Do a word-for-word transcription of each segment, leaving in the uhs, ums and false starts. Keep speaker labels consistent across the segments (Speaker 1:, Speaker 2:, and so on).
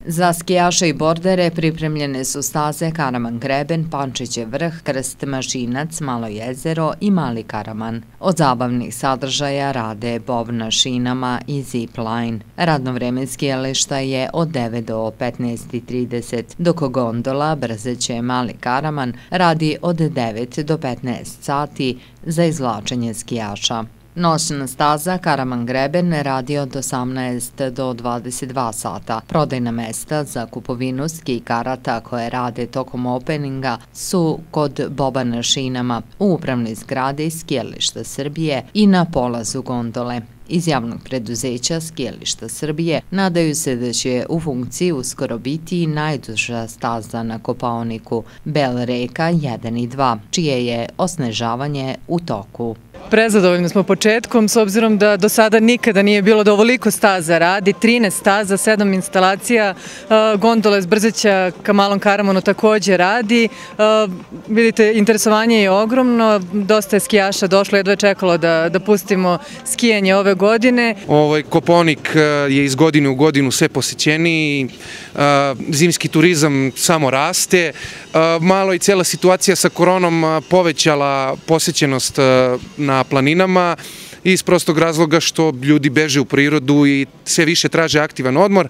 Speaker 1: Za skijaše i bordere pripremljene su staze Karaman Greben, Pančićev vrh, Krst Mašinac, Malo jezero i Mali Karaman. Od zabavnih sadržaja rade bob na šinama i zip-line. Radno vreme skijališta je od devet do petnaest i trideset, dok gondola Brzeće Mali Karaman radi od devet do petnaest sati za izvlačenje skijaša. Noćna staza Karaman Greben radi od osamnaest do dvadeset dva sata. Prodajna mesta za kupovinu ski karata koje rade tokom openinga su kod boba na šinama, u upravnoj zgradi Skijališta Srbije i na polazu gondole. Iz javnog preduzeća Skijališta Srbije nadaju se da će u funkciji uskoro biti najduža staza na Kopaoniku Bel Reka jedan i dva, čije je osnežavanje u toku.
Speaker 2: Prezadovoljni smo početkom, s obzirom da do sada nikada nije bilo da ovoliko staza radi, trinaest staza, sedam instalacija, gondola s Brzeća ka Malom Karamanu također radi. Vidite, interesovanje je ogromno, dosta je skijaša došlo, jedva je čekalo da, da pustimo skijanje ove godine.
Speaker 3: Ovaj Kopaonik je iz godine u godinu sve posjećeniji, zimski turizam samo raste, malo i cela situacija sa koronom povećala posjećenost na planinama iz prostog razloga što ljudi beže u prirodu i sve više traže aktivan odmor.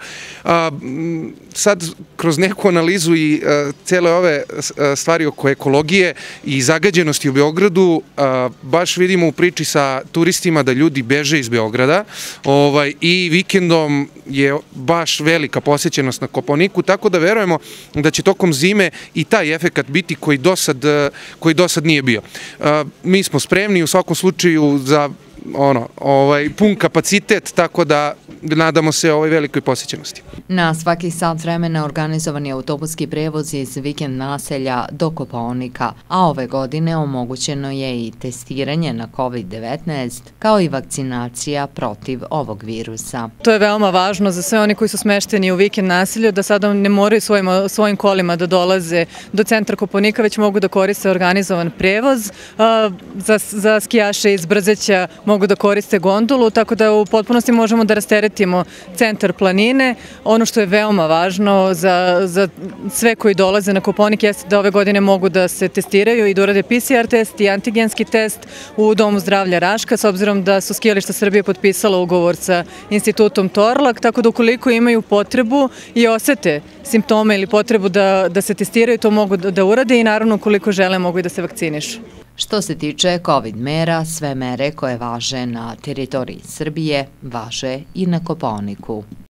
Speaker 3: Sad, kroz neku analizu i cele ove stvari oko ekologije i zagađenosti u Beogradu, baš vidimo u priči sa turistima da ljudi beže iz Beograda i vikendom je baš velika posjećenost na Kopaoniku, tako da verujemo da će tokom zime i taj efekat biti koji do sad, koji do sad nije bio. Mi smo spremni u svakom slučaju za ono, ovaj, pun kapacitet, tako da nadamo se ovoj velikoj posjećenosti.
Speaker 1: Na svaki sat vremena organizovan je autobuski prevoz iz vikend naselja do Kopaonika, a ove godine omogućeno je i testiranje na kovid devetnaest, kao i vakcinacija protiv ovog virusa.
Speaker 2: To je veoma važno za sve oni koji su smešteni u vikend naselju, da sada ne moraju svojim, svojim kolima da dolaze do centra Kopaonika, već mogu da koriste organizovan prevoz. Za, za skijaše iz Brzeća mogu da koriste gondolu, tako da u potpunosti možemo da rasteretimo centar planine. Ono što je veoma važno za, za sve koji dolaze na Kopaonik jeste da ove godine mogu da se testiraju i da urade P C R test i antigenski test u Domu zdravlja Raška, s obzirom da su Skijališta Srbije potpisala ugovor sa institutom Torlak, tako da ukoliko imaju potrebu i osete simptome ili potrebu da, da se testiraju, to mogu da, da urade i naravno ukoliko žele mogu i da se vakcinišu.
Speaker 1: Što se tiče kovid mera, sve mere koje važe na teritoriji Srbije važe i na Kopaoniku.